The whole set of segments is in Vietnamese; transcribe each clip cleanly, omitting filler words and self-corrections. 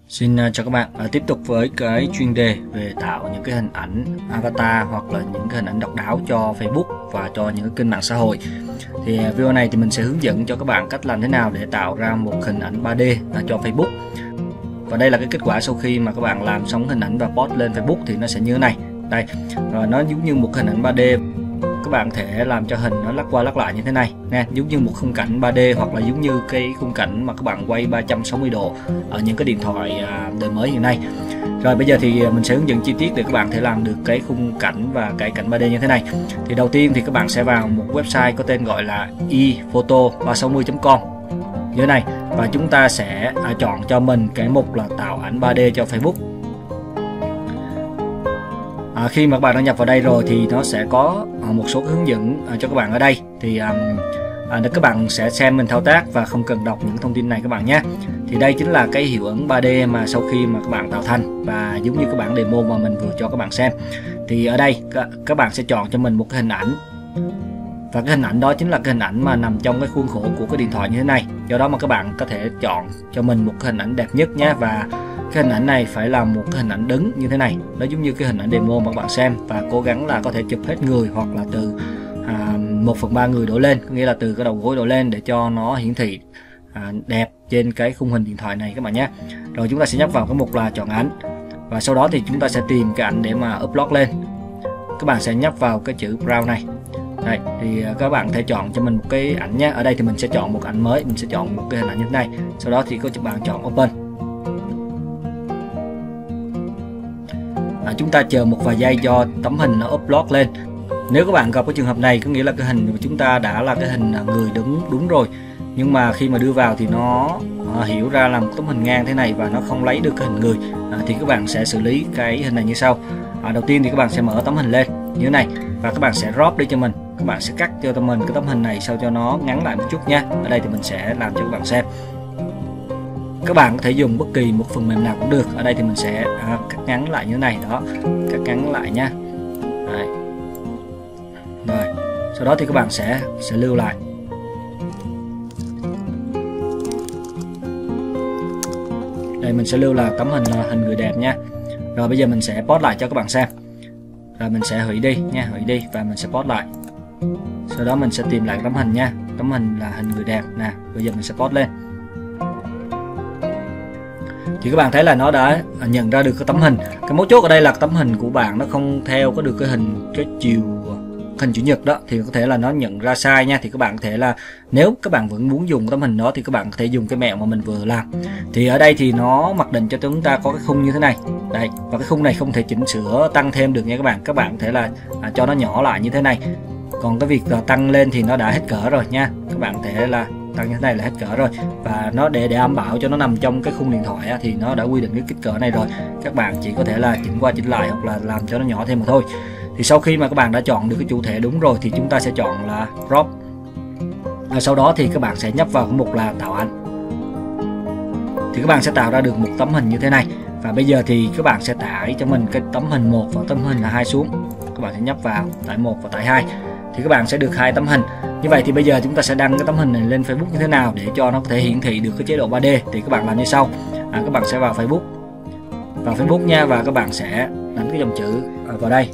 Chào các bạn, tiếp tục với cái chuyên đề về tạo những cái hình ảnh avatar hoặc là những cái hình ảnh độc đáo cho Facebook và cho những cái kênh mạng xã hội. Thì video này thì mình sẽ hướng dẫn cho các bạn cách làm thế nào để tạo ra một hình ảnh 3D cho Facebook. Và đây là cái kết quả sau khi mà các bạn làm xong hình ảnh và post lên Facebook thì nó sẽ như thế này. Đây, rồi nó giống như một hình ảnh 3D. Các bạn có thể làm cho hình nó lắc qua lắc lại như thế này nè, giống như một khung cảnh 3D hoặc là giống như cái khung cảnh mà các bạn quay 360 độ ở những cái điện thoại đời mới hiện nay. Rồi bây giờ thì mình sẽ hướng dẫn chi tiết để các bạn có thể làm được cái khung cảnh và cái cảnh 3D như thế này. Thì đầu tiên thì các bạn sẽ vào một website có tên gọi là iphoto360.com như thế này, và chúng ta sẽ chọn cho mình cái mục là tạo ảnh 3D cho Facebook. Khi mà các bạn đã nhập vào đây rồi thì nó sẽ có một số hướng dẫn cho các bạn ở đây, thì các bạn sẽ xem mình thao tác và không cần đọc những thông tin này các bạn nhé. Thì đây chính là cái hiệu ứng 3D mà sau khi mà các bạn tạo thành, và giống như các bạn demo mà mình vừa cho các bạn xem. Thì ở đây các bạn sẽ chọn cho mình một cái hình ảnh, và cái hình ảnh đó chính là cái hình ảnh mà nằm trong cái khuôn khổ của cái điện thoại như thế này. Do đó mà các bạn có thể chọn cho mình một cái hình ảnh đẹp nhất nhé, và cái hình ảnh này phải là một cái hình ảnh đứng như thế này, nó giống như cái hình ảnh demo mà các bạn xem, và cố gắng là có thể chụp hết người hoặc là từ 1/3 người đổ lên, có nghĩa là từ cái đầu gối đổ lên để cho nó hiển thị đẹp trên cái khung hình điện thoại này các bạn nhé. Rồi chúng ta sẽ nhấp vào cái mục là chọn ảnh, và sau đó thì chúng ta sẽ tìm cái ảnh để mà upload lên. Các bạn sẽ nhấp vào cái chữ browse này. Đây thì các bạn thể chọn cho mình một cái ảnh nhé. Ở đây thì mình sẽ chọn một ảnh mới, mình sẽ chọn một cái hình ảnh như thế này. Sau đó thì các bạn chọn open. Chúng ta chờ một vài giây cho tấm hình nó upload lên. Nếu các bạn gặp cái trường hợp này, có nghĩa là cái hình của chúng ta đã là cái hình người đứng đúng rồi, nhưng mà khi mà đưa vào thì nó hiểu ra là một tấm hình ngang thế này và nó không lấy được cái hình người, thì các bạn sẽ xử lý cái hình này như sau. Đầu tiên thì các bạn sẽ mở tấm hình lên như thế này, và các bạn sẽ crop đi cho mình. Các bạn sẽ cắt cho mình cái tấm hình này sao cho nó ngắn lại một chút nha. Ở đây thì mình sẽ làm cho các bạn xem. Các bạn có thể dùng bất kỳ một phần mềm nào cũng được. Ở đây thì mình sẽ cắt ngắn lại như thế này đó, cắt ngắn lại nha. Đấy. Rồi sau đó thì các bạn sẽ lưu lại. Đây mình sẽ lưu là tấm hình người đẹp nha. Rồi bây giờ mình sẽ post lại cho các bạn xem. Rồi mình sẽ hủy đi nha, hủy đi và mình sẽ post lại. Sau đó mình sẽ tìm lại tấm hình nha. Tấm hình là hình người đẹp nè. Bây giờ mình sẽ post lên. Thì các bạn thấy là nó đã nhận ra được cái tấm hình. Cái mấu chốt ở đây là tấm hình của bạn nó không theo có được cái hình cái chiều hình chữ nhật đó, thì có thể là nó nhận ra sai nha. Thì các bạn có thể là nếu các bạn vẫn muốn dùng tấm hình đó thì các bạn có thể dùng cái mẹo mà mình vừa làm. Thì ở đây thì nó mặc định cho chúng ta có cái khung như thế này. Đây, và cái khung này không thể chỉnh sửa tăng thêm được nha các bạn. Các bạn có thể là cho nó nhỏ lại như thế này. Còn cái việc tăng lên thì nó đã hết cỡ rồi nha. Các bạn có thể là tăng như thế này là hết cỡ rồi, và nó để đảm bảo cho nó nằm trong cái khung điện thoại thì nó đã quy định cái kích cỡ này rồi. Các bạn chỉ có thể là chỉnh qua chỉnh lại hoặc là làm cho nó nhỏ thêm mà thôi. Thì sau khi mà các bạn đã chọn được cái chủ thể đúng rồi thì chúng ta sẽ chọn là crop. Sau đó thì các bạn sẽ nhấp vào cái mục là tạo ảnh. Thì các bạn sẽ tạo ra được một tấm hình như thế này. Và bây giờ thì các bạn sẽ tải cho mình cái tấm hình 1 và tấm hình là 2 xuống. Các bạn sẽ nhấp vào tải 1 và tải 2. Thì các bạn sẽ được 2 tấm hình. Như vậy thì bây giờ chúng ta sẽ đăng cái tấm hình này lên Facebook như thế nào để cho nó có thể hiển thị được cái chế độ 3D. Thì các bạn làm như sau. Các bạn sẽ vào Facebook nha, và các bạn sẽ đánh cái dòng chữ vào đây.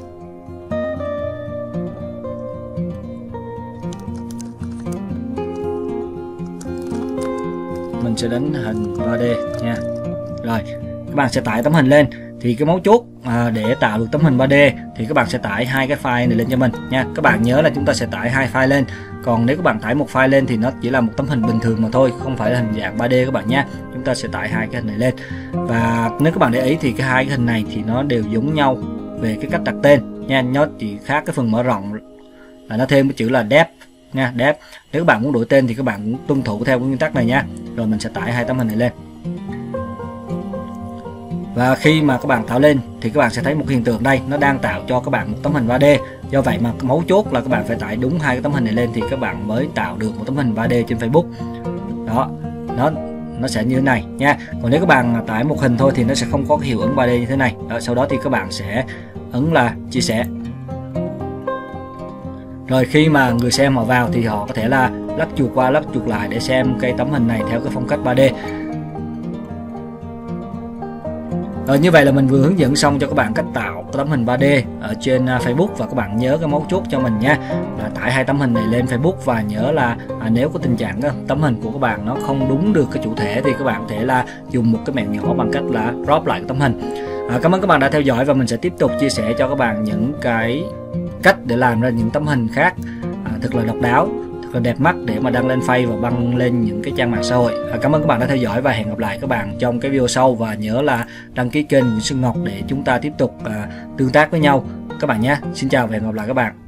Mình sẽ đánh hình 3D nha. Rồi các bạn sẽ tải tấm hình lên. Thì cái mấu chốt để tạo được tấm hình 3D thì các bạn sẽ tải 2 cái file này lên cho mình nha. Các bạn nhớ là chúng ta sẽ tải 2 file lên. Còn nếu các bạn tải một file lên thì nó chỉ là một tấm hình bình thường mà thôi, không phải là hình dạng 3D các bạn nhé. Chúng ta sẽ tải 2 cái hình này lên. Và nếu các bạn để ý thì cái 2 cái hình này thì nó đều giống nhau về cái cách đặt tên nha. Nó chỉ khác cái phần mở rộng là nó thêm cái chữ là depth nha, depth. Nếu các bạn muốn đổi tên thì các bạn cũng tuân thủ theo cái nguyên tắc này nha. Rồi mình sẽ tải 2 tấm hình này lên. Và khi mà các bạn tạo lên thì các bạn sẽ thấy một hiện tượng đây, nó đang tạo cho các bạn một tấm hình 3D. Do vậy mà mấu chốt là các bạn phải tải đúng 2 cái tấm hình này lên thì các bạn mới tạo được một tấm hình 3D trên Facebook. Đó, nó sẽ như thế này nha. Còn nếu các bạn tải một hình thôi thì nó sẽ không có cái hiệu ứng 3D như thế này. Đó, sau đó thì các bạn sẽ ấn là chia sẻ. Rồi khi mà người xem họ vào thì họ có thể là lắc chuột qua lắc chuột lại để xem cái tấm hình này theo cái phong cách 3D. Như vậy là mình vừa hướng dẫn xong cho các bạn cách tạo cái tấm hình 3D ở trên Facebook, và các bạn nhớ cái mấu chốt cho mình nha, là tải 2 tấm hình này lên Facebook, và nhớ là nếu có tình trạng tấm hình của các bạn nó không đúng được cái chủ thể thì các bạn có thể là dùng một cái mẹo nhỏ bằng cách là crop lại cái tấm hình. Cảm ơn các bạn đã theo dõi, và mình sẽ tiếp tục chia sẻ cho các bạn những cái cách để làm ra những tấm hình khác thật là độc đáo, thật là đẹp mắt để mà đăng lên Face và đăng lên những cái trang mạng xã hội. Cảm ơn các bạn đã theo dõi, và hẹn gặp lại các bạn trong cái video sau, và nhớ là đăng ký kênh Nguyễn Xuân Ngọc để chúng ta tiếp tục tương tác với nhau các bạn nhé. Xin chào và hẹn gặp lại các bạn.